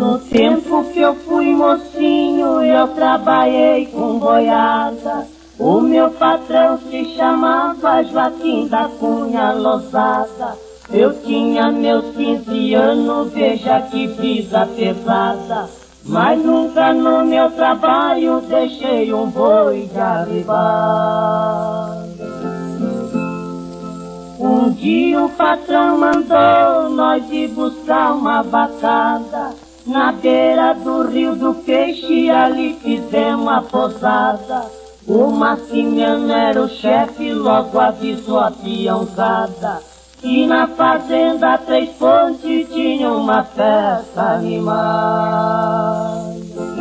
No tempo que eu fui mocinho, eu trabalhei com boiada. O meu patrão se chamava Joaquim da Cunha Lousada. Eu tinha meus 15 anos, veja que vida pesada. Mas nunca no meu trabalho deixei um boi de arribar. Um dia o patrão mandou nós ir buscar uma vacada. Na beira do rio do Peixe, ali fizemos a posada. O Massimiano era o chefe, logo avisou a peãozada. E na fazenda Três Pontes tinha uma festa animada.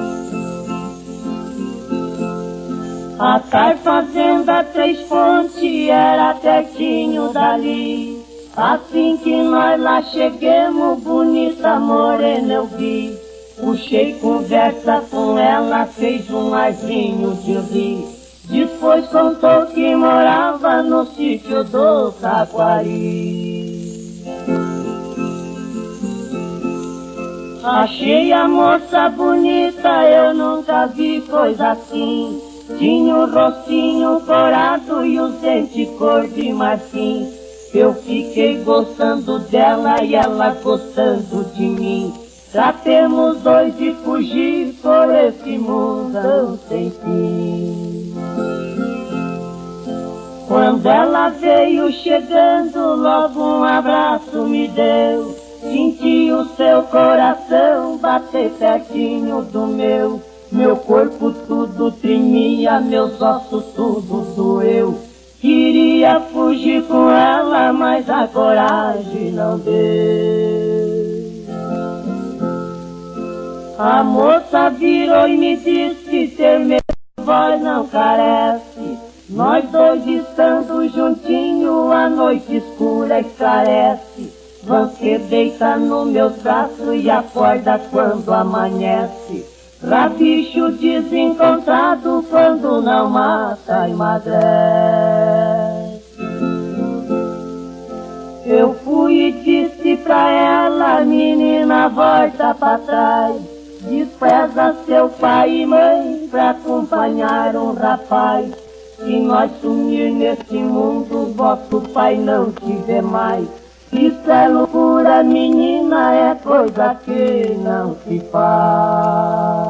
A tal fazenda Três Pontes era pertinho dali. Assim que nós lá cheguemos, bonita morena eu vi. Puxei conversa com ela, fez um arzinho de rir. Depois contou que morava no sítio do Taquari. Achei a moça bonita, eu nunca vi coisa assim. Tinha o rostinho corado e os dentes cor de marfim. Eu fiquei gostando dela e ela gostando de mim. Tratemos dois de fugir por esse mundão sem fim. Quando ela veio chegando, logo um abraço me deu. Senti o seu coração bater pertinho do meu. Meu corpo tudo tremia, meus ossos tudo doeu. Queria fugir com ela, mas a coragem não deu. A moça virou e me disse, ter medo, voz não carece. Nós dois estando juntinho, a noite escura esclarece. Você deita no meu braço e acorda quando amanhece. Rabicho desencontrado quando não mata, emagrece. Eu fui e disse pra ela, menina, volta pra trás. Despreza seu pai e mãe pra acompanhar um rapaz. Se nós sumir nesse mundo, vosso pai não te vê mais. Isso é loucura, menina, é coisa que não se faz.